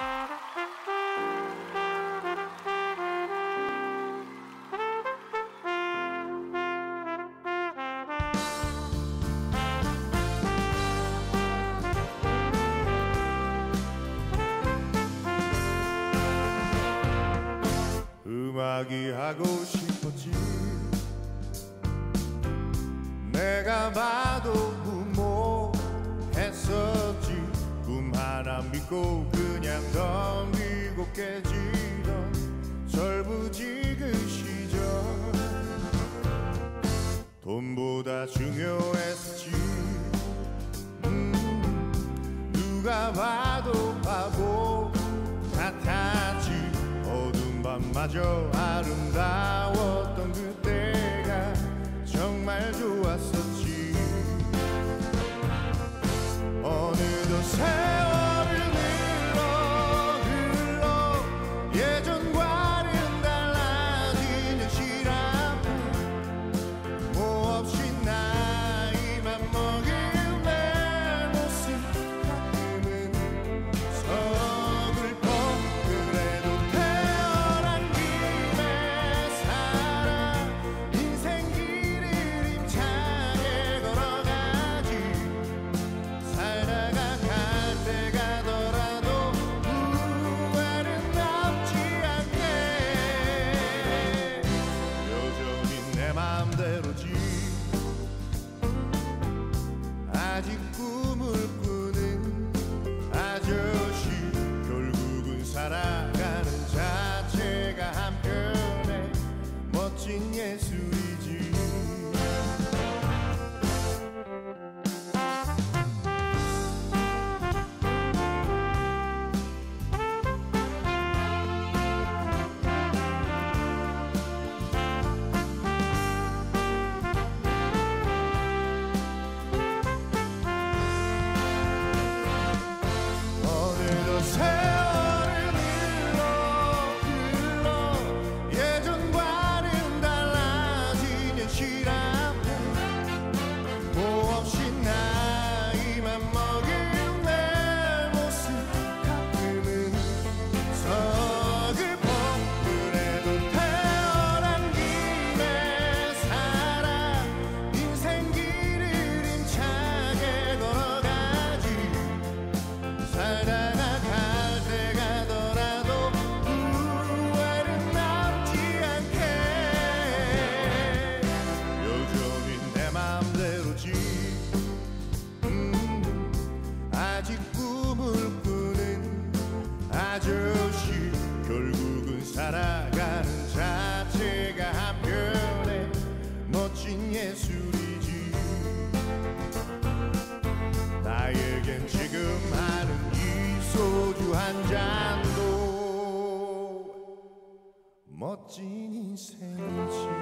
음악이 하고 싶었지. 내가 봐도 무모했었지. 꿈 하나 믿고 그냥 덤비고 깨지던 절부지 그 시절. 돈보다 중요했었지. 누가 봐도 바보 같았지. 어두운 밤마저 아름다웠던 그때가 정말 좋았었지. 어느덧 세월을 흘러 예전과는 달라지는 시간. 뭐 없이 나이만 먹은 내 모습 가끔은 서글퍼. 그래도 태어난 김에 살아. 인생 길을 힘차게 걸어가지. 살다가 갈 때 가더라도 후회는 남지 않게. 여전히 내 맘대로지. 아직 꿈을 꾸는 아저씨. 결국은 살아가는 자체가 한편의 멋진 예술이지. 어느덧 세월을 흘러 예전과는 달라지는 시간들. 뭐 없이 나이만 먹은 내 모습 가끔은 서글퍼. 그래도 태어난 김에 살아. 인생 길을 힘차게 걸어가지. 살다가 갈 때 가더라도 후회는 남지 않게. 여전히 내 맘대로지. 아직 꿈을 꾸는 아저씨. 결국은 살아가는 자체가 한편의 멋진 예술이지. 나에겐 지금 하는 이 소주 한 잔도 멋진 인생이지.